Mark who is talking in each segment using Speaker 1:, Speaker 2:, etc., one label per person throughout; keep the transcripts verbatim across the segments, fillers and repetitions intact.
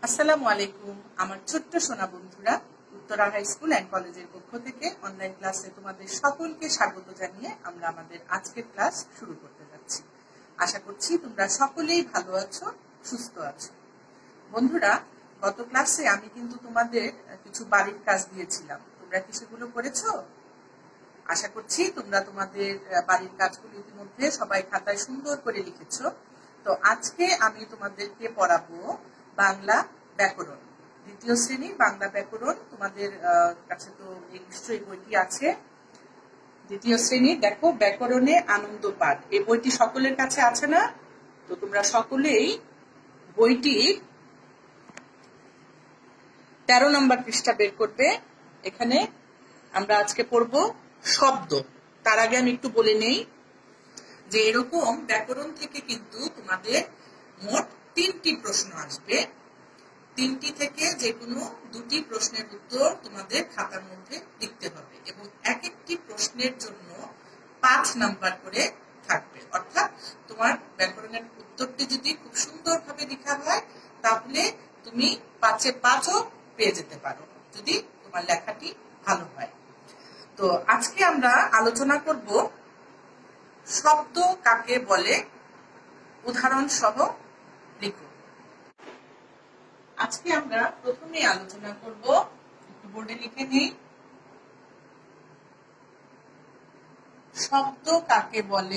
Speaker 1: আসসালামু আলাইকুম আমার ছোট্ট সোনা বন্ধুরা, উত্তরা হাই স্কুল অ্যান্ড কলেজের পক্ষ থেকে অনলাইন ক্লাসে তোমাদের সকলকে স্বাগত জানিয়ে আমরা আমাদের আজকের ক্লাস শুরু করতে যাচ্ছি। আশা করছি তোমরা সকলেই ভালো আছো, সুস্থ আছো। বন্ধুরা, গত ক্লাসে আমি কিন্তু তোমাদের কিছু বাড়ির কাজ দিয়েছিলাম। তোমরা কি সেগুলো করেছো? আশা করছি তোমরা তোমাদের বাড়ির কাজগুলো ইতিমধ্যে সবাই খাতায় সুন্দর করে লিখেছো। তো আজকে আমি তোমাদেরকে পড়াবো বাংলা ব্যাকরণ, দ্বিতীয় শ্রেণী বাংলা ব্যাকরণ। তোমাদের কাছে তো নিশ্চয়ই বইটি আছে, দ্বিতীয় শ্রেণী। দেখো, ব্যাকরণে আনন্দ পাঠ, এই বইটি সকলের কাছে আছে না? তো তোমরা সকলেই বইটি তেরো নম্বর পৃষ্ঠা বের করবে। এখানে আমরা আজকে পড়বো শব্দ। তার আগে আমি একটু বলে নেই যে এরকম ব্যাকরণ থেকে কিন্তু তোমাদের মোট তিনটি প্রশ্ন আসবে। তিনটি থেকে যে কোনো দুটি প্রশ্নের উত্তর তোমাদের খাতার মধ্যে লিখতে হবে এবং এক একটি প্রশ্নের জন্য পাঁচ নাম্বার করে থাকবে। অর্থাৎ তোমার ব্যাকরণের উত্তরটি যদি খুব সুন্দরভাবে লেখা হয় তাহলে তুমি পাঁচে পাঁচও পেয়ে যেতে পারো, যদি তোমার লেখাটি ভালো হয়। তো আজকে আমরা আলোচনা করব শব্দ কাকে বলে, উদাহরণ সহ লিখো। আজকে আমরা প্রথমে আলোচনা করব, একটু বোর্ডে লিখে নেই, শব্দ কাকে বলে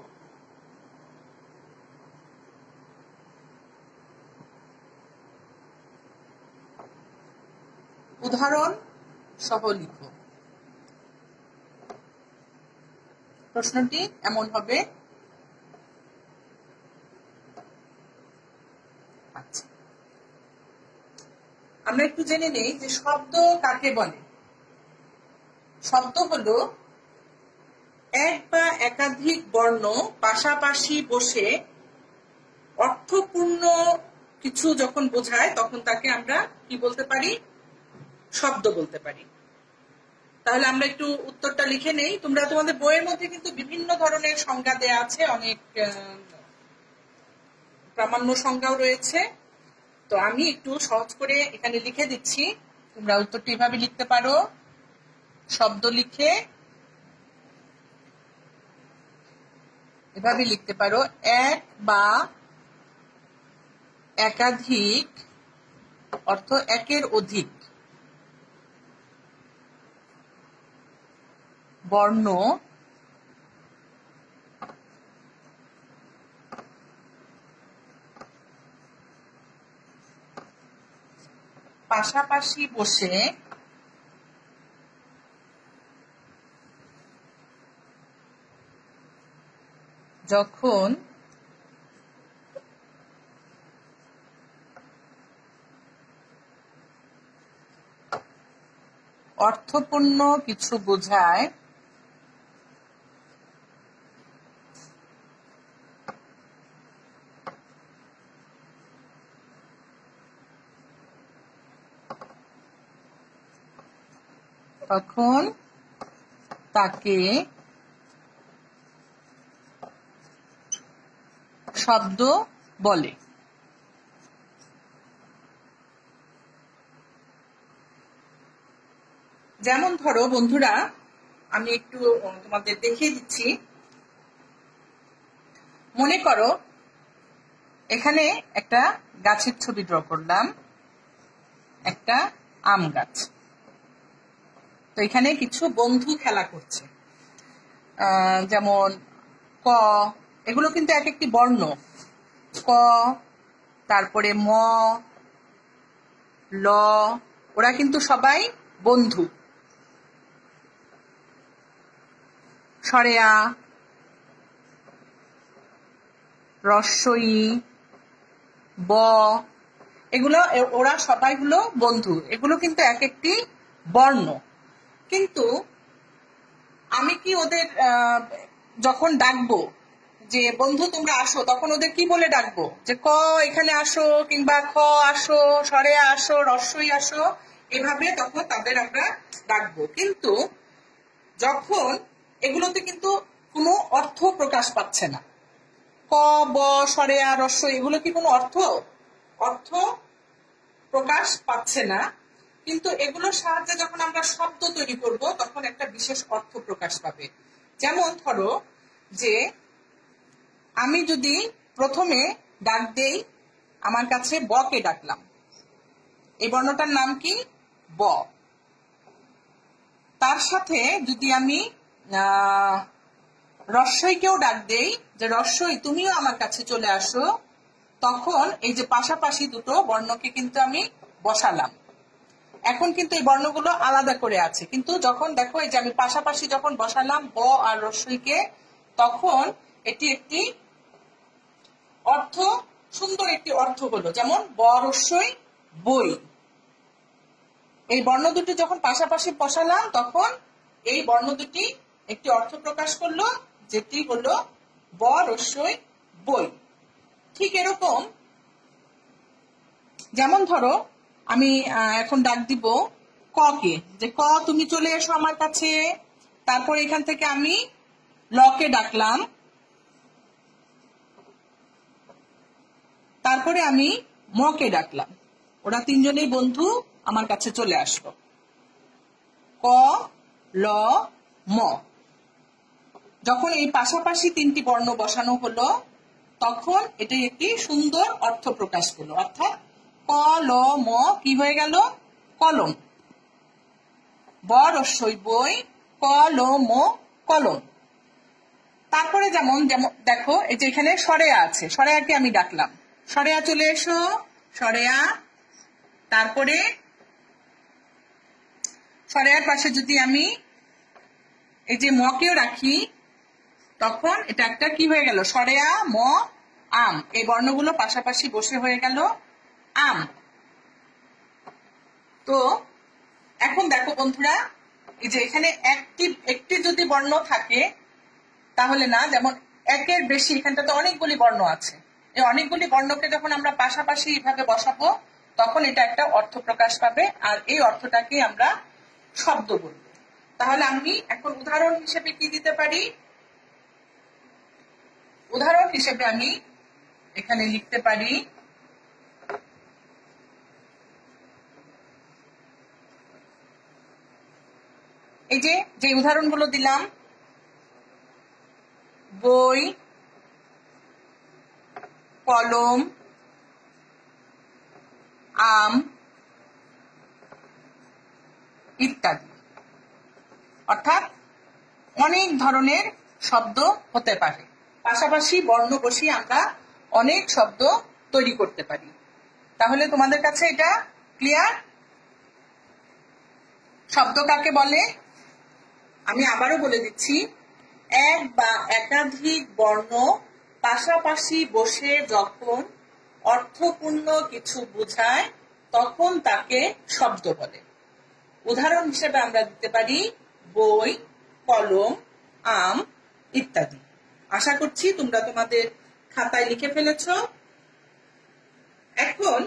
Speaker 1: উদাহরণ সহ লিখো। প্রশ্নটি এমন হবে, আচ্ছা আমরা একটু জেনে নেই যে শব্দ কাকে বলে। শব্দ হলো এক বা একাধিক বর্ণ পাশাপাশি বসে অর্থপূর্ণ কিছু যখন বোঝায় তখন তাকে আমরা কি বলতে পারি? শব্দ বলতে পারি। তাহলে আমরা একটু উত্তরটা লিখে নেই। তোমরা তোমাদের বইয়ের মধ্যে কিন্তু বিভিন্ন ধরনের সংজ্ঞা দেয়া আছে, অনেক প্রামাণ্য সংজ্ঞাও রয়েছে। তো আমি একটু সহজ করে এখানে লিখে দিচ্ছি, তোমরা উত্তরটি এভাবে লিখতে পারো। শব্দ লিখে এভাবে লিখতে পারো, এক বা একাধিক অর্থ একের অধিক বর্ণ পাশাপাশি বসে যখন অর্থপূর্ণ কিছু বোঝায় তখন তাকে শব্দ বলে। যেমন ধরো বন্ধুরা, আমি একটু তোমাদের দেখিয়ে দিচ্ছি। মনে করো এখানে একটা গাছের ছবি ড্র করলাম, একটা আম গাছ। তো এখানে কিছু বন্ধু খেলা করছে, যেমন ক, এগুলো কিন্তু এক একটি বর্ণ। ক, তারপরে ম, ল, ওরা কিন্তু সবাই বন্ধু। সরেয়া, রস্বই, ব, এগুলো ওরা সবাই হলো বন্ধু। এগুলো কিন্তু এক একটি বর্ণ। কিন্তু আমি কি ওদের যখন ডাকবো যে বন্ধু তোমরা আসো, তখন ওদের কি বলে ডাকবো? যে ক এখানে আসো, কিংবা খ আসো, সরেয়া আসো, রস্বই আসো, এভাবে তখন তাদের আমরা ডাকবো। কিন্তু যখন এগুলোতে কিন্তু কোনো অর্থ প্রকাশ পাচ্ছে না, ক, ব, সরেয়া, রস্বই, এগুলো কি কোনো অর্থ অর্থ প্রকাশ পাচ্ছে না, কিন্তু এগুলোর সাহায্যে যখন আমরা শব্দ তৈরি করব তখন একটা বিশেষ অর্থ প্রকাশ পাবে। যেমন ধরো যে আমি যদি প্রথমে ডাক দেই, আমার কাছে বকে ডাকলাম, এই বর্ণটার নাম কি? ব। তার সাথে যদি আমি রস্বইকেও ডাক দেই, যে রস্বই তুমিও আমার কাছে চলে আসো, তখন এই যে পাশাপাশি দুটো বর্ণকে কিন্তু আমি বসালাম। এখন কিন্তু এই বর্ণগুলো আলাদা করে আছে, কিন্তু যখন দেখো এই যে আমি পাশাপাশি যখন বসালাম ব আর রস্বইকে, তখন এটি একটি অর্থ, সুন্দর একটি অর্থ হলো। যেমন ব রস্বই বই, এই বর্ণ দুটি যখন পাশাপাশি বসালাম তখন এই বর্ণ দুটি একটি অর্থ প্রকাশ করলো, যেটি হলো ব রস্বই বই। ঠিক এরকম, যেমন ধরো আমি এখন ডাক দিব ক কে, যে ক তুমি চলে এসো আমার কাছে। তারপর এখান থেকে আমি ল কে ডাকলাম, তারপরে আমি ম কে ডাকলাম। ওরা তিনজনেই বন্ধু আমার কাছে চলে আসলো। ক, ল, ম। যখন এই পাশাপাশি তিনটি বর্ণ বসানো হলো তখন এটি একটি সুন্দর অর্থ প্রকাশ পেল, অর্থাৎ ক, ল, ম কি হয়ে গেল? কলম। ব রস্বই বই, ক, ল, ম কলম। তারপরে যেমন যেমন দেখো এই যে এখানে সরেয়া আছে, সরেয়াকে আমি ডাকলাম, সরেয়া চলে এসো, সরেয়া। তারপরে সরেয়ার পাশে যদি আমি এই যে ম কেও রাখি, তখন এটা একটা কি হয়ে গেল? সরেয়া ম আম। এই বর্ণগুলো পাশাপাশি বসে হয়ে গেল আম। তো এখন দেখো বন্ধুরা, এই যে এখানে একটি একটি যদি বর্ণ থাকে তাহলে না, যেমন একের বেশি, এখানটা তো অনেকগুলি বর্ণ আছে, এই অনেকগুলি বর্ণকে যখন আমরা পাশাপাশি এইভাবে বসাবো তখন এটা একটা অর্থ প্রকাশ পাবে, আর এই অর্থটাকে আমরা শব্দ বলবো। তাহলে আমি এখন উদাহরণ হিসেবে কি দিতে পারি? উদাহরণ হিসেবে আমি এখানে লিখতে পারি এই যে যে উদাহরণগুলো দিলাম, বই, কলম, আম ইত্যাদি। অর্থাৎ অনেক ধরনের শব্দ হতে পারে, পাশাপাশি বর্ণ বসিয়ে আমরা অনেক শব্দ তৈরি করতে পারি। তাহলে তোমাদের কাছে এটা ক্লিয়ার? শব্দ কাকে বলে? আমি আবারও বলে দিচ্ছি, এক বা একাধিক বর্ণ পাশাপাশি বসে যখন অর্থপূর্ণ কিছু বোঝায় তখন তাকে শব্দ বলে। উদাহরণ হিসেবে আমরা দিতে পারি বই, কলম, আম ইত্যাদি। আশা করছি তোমরা তোমাদের খাতায় লিখে ফেলেছ। এখন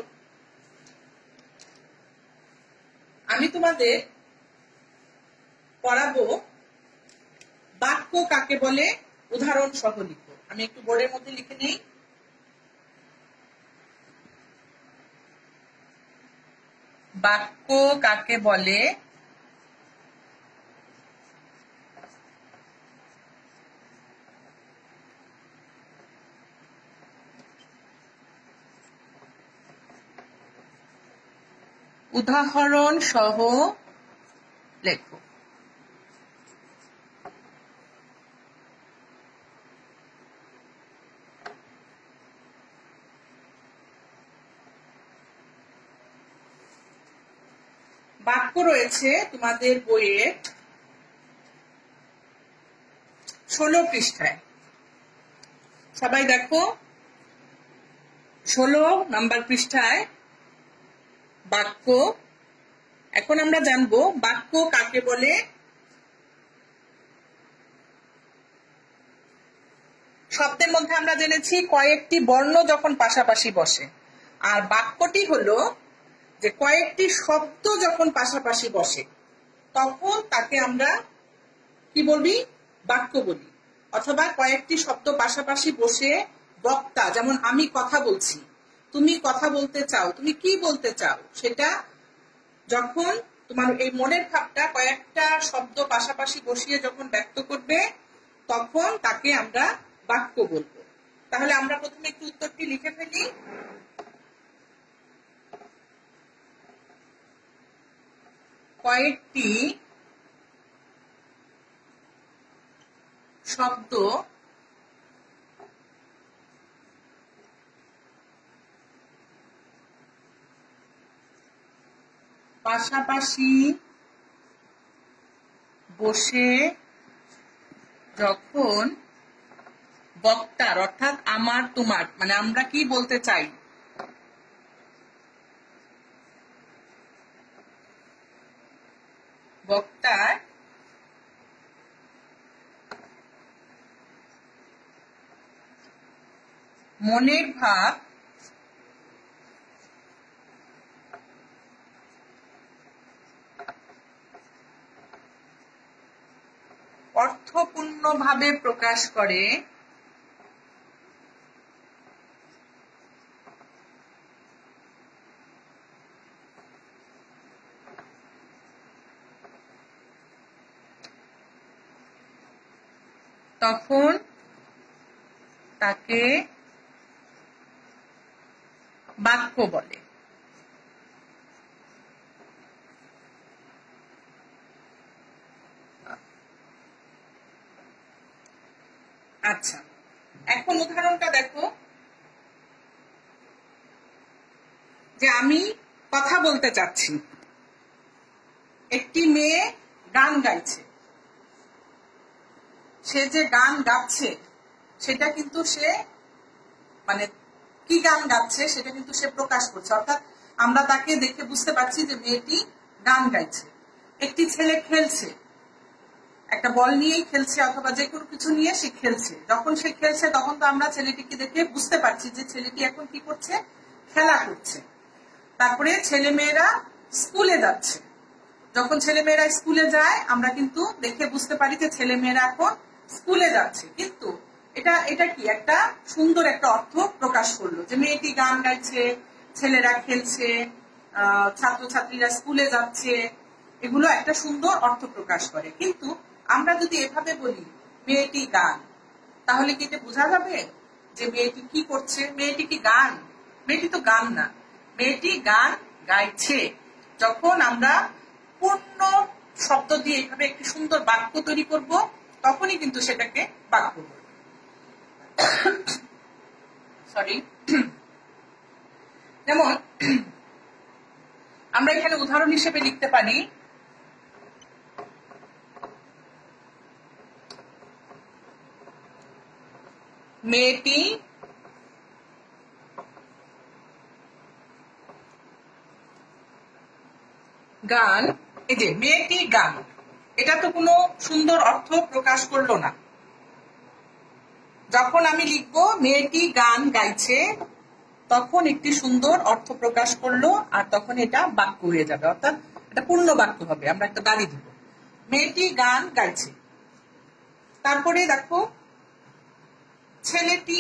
Speaker 1: আমি তোমাদের পড়াবো বাক্য কাকে বলে, উদাহরণ সহ লিখো। আমি একটু বোর্ডের মধ্যে লিখে নিই। বাক্য কাকে বলে, উদাহরণ সহ লেখো। বাক্য রয়েছে তোমাদের বইয়ে ষোলো পৃষ্ঠায়। সবাই দেখো, ষোলো নাম্বার পৃষ্ঠায় বাক্য। এখন আমরা জানবো বাক্য কাকে বলে। শব্দের মধ্যে আমরা জেনেছি কয়েকটি বর্ণ যখন পাশাপাশি বসে, আর বাক্যটি হলো যে কয়েকটি শব্দ যখন পাশাপাশি বসে তখন তাকে আমরা কি বলি? বাক্য বলি। অথবা কয়েকটি শব্দ পাশাপাশি বসে বক্তা, যেমন আমি কথা বলছি, তুমি কথা বলতে চাও, তুমি কি বলতে চাও, সেটা যখন তোমার এই মনের ভাবটা কয়েকটা শব্দ পাশাপাশি বসিয়ে যখন ব্যক্ত করবে তখন তাকে আমরা বাক্য বলবো। তাহলে আমরা প্রথমে একটু উত্তরটি লিখে ফেলি। কয়েকটি শব্দ পাশাপাশি বসে যখন বক্তার অর্থাৎ আমার তোমার মানে আমরা কি বলতে চাই বক্তার মনের ভাব অর্থপূর্ণভাবে প্রকাশ করে তখন তাকে বাক্য বলে। আচ্ছা, এখন উদাহরণটা দেখো যে আমি কথা বলতে চাচ্ছি, একটি মেয়ে গান গাইছে, সে যে গান গাচ্ছে সেটা কিন্তু সে মানে কি গান গাচ্ছে সেটা কিন্তু সে প্রকাশ করছে, অর্থাৎ আমরা তাকে দেখে বুঝতে পারছি যে মেয়েটি গান গাইছে। একটি ছেলে খেলছে, একটা বল নিয়েই খেলছে অথবা যে কোনো কিছু নিয়ে সে খেলছে, যখন সে খেলছে তখন তো আমরা ছেলেটিকে দেখে বুঝতে পারছি যে ছেলেটি এখন কি করছে, খেলা করছে। তারপরে ছেলে মেয়েরা স্কুলে যাচ্ছে, যখন ছেলে মেয়েরা স্কুলে যায় আমরা কিন্তু দেখে বুঝতে পারি যে ছেলে মেয়েরা এখন স্কুলে যাচ্ছে, কিন্তু এটা এটা কি একটা সুন্দর একটা অর্থ প্রকাশ করলো যে মেয়েটি গান গাইছে, ছেলেরা খেলছে, আহ ছাত্রছাত্রীরা স্কুলে যাচ্ছে, এগুলো একটা সুন্দর অর্থ প্রকাশ করে। কিন্তু আমরা যদি এভাবে বলি মেয়েটি গান, তাহলে কি এটা বোঝা যাবে যে মেয়েটি কি করছে? মেয়েটি কি গান? মেয়েটি তো গান না, মেয়েটি গান গাইছে। যখন আমরা পূর্ণ শব্দ দিয়ে এভাবে একটি সুন্দর বাক্য তৈরি করব তখনই কিন্তু সেটাকে বাক্য বলব। সরি, যেমন আমরা এখানে উদাহরণ হিসেবে লিখতে পারি মেয়েটি গান, এই যে মেয়েটি গান, এটা তো কোনো সুন্দর অর্থ প্রকাশ করলো না। যখন আমি লিখবো মেয়েটি গান গাইছে তখন একটি সুন্দর অর্থ প্রকাশ করলো আর তখন এটা বাক্য হয়ে যাবে, অর্থাৎ এটা পূর্ণ বাক্য হবে। আমরা একটা দাঁড়ি দিব, মেয়েটি গান গাইছে। তারপরে দেখো ছেলেটি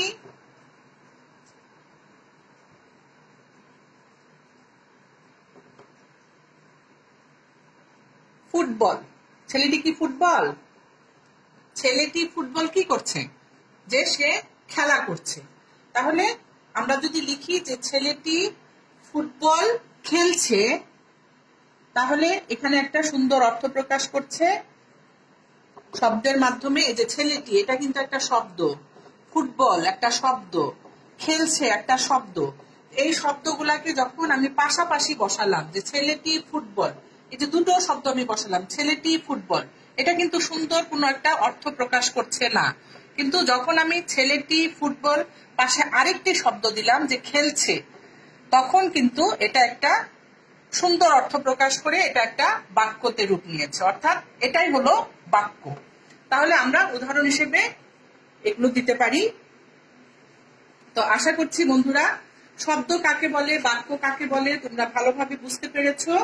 Speaker 1: ফুটবল, ছেলেটি কি ফুটবল? ছেলেটি ফুটবল কি করছে? যে সে খেলা করছে। তাহলে আমরা যদি লিখি যে ছেলেটি ফুটবল খেলছে, তাহলে এখানে একটা সুন্দর অর্থ প্রকাশ করছে শব্দের মাধ্যমে। এই যে ছেলেটি, এটা কিন্তু একটা শব্দ, ফুটবল একটা শব্দ, খেলছে একটা শব্দ। এই শব্দগুলাকে যখন আমি পাশাপাশি বসালাম যে ছেলেটি ফুটবল, এই যে দুটো শব্দ আমি বসালাম ছেলেটি ফুটবল, এটা কিন্তু সুন্দর কোনো একটা অর্থ প্রকাশ করছে না। কিন্তু যখন আমি ছেলেটি ফুটবল পাশে আরেকটি শব্দ দিলাম যে খেলছে, তখন কিন্তু এটা একটা সুন্দর অর্থ প্রকাশ করে এটা একটা বাক্যতে রূপ নিয়েছে, অর্থাৎ এটাই হলো বাক্য। তাহলে আমরা উদাহরণ হিসেবে এগুলো দিতে পারি। তো আশা করছি বন্ধুরা শব্দ কাকে বলে, বাক্য কাকে বলে তোমরা ভালোভাবে বুঝতে পেরেছো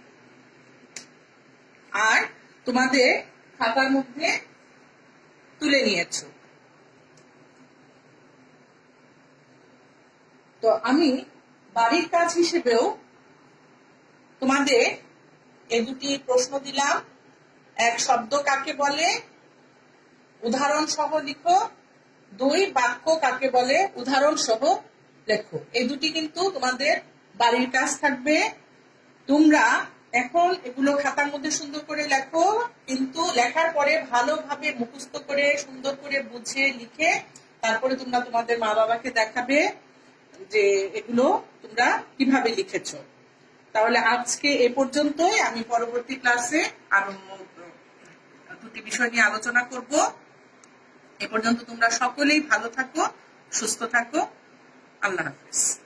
Speaker 1: আর তোমাদের খাতার মধ্যে তুলে নিয়েছো। তো আমি বাড়ির কাজ হিসেবেও তোমাদের এই দুটি প্রশ্ন দিলাম। এক, শব্দ কাকে বলে, উদাহরণ সহ লিখো। দুই, বাক্য কাকে বলে, উদাহরণ সহ লেখো। এই দুটি কিন্তু তোমাদের বাড়ির কাজ থাকবে। তোমরা এখন এগুলো খাতার মধ্যে সুন্দর করে লেখো, কিন্তু লেখার পরে ভালোভাবে মুখস্থ করে সুন্দর করে বুঝে লিখে তারপরে তোমরা তোমাদের মা বাবাকে দেখাবে যে এগুলো তোমরা কিভাবে লিখেছো। তাহলে আজকে এ পর্যন্তই। আমি পরবর্তী ক্লাসে আরো দুটি বিষয় নিয়ে আলোচনা করব। এ পর্যন্ত তোমরা সকলেই ভালো থাকো, সুস্থ থাকো। আল্লাহ হাফেজ।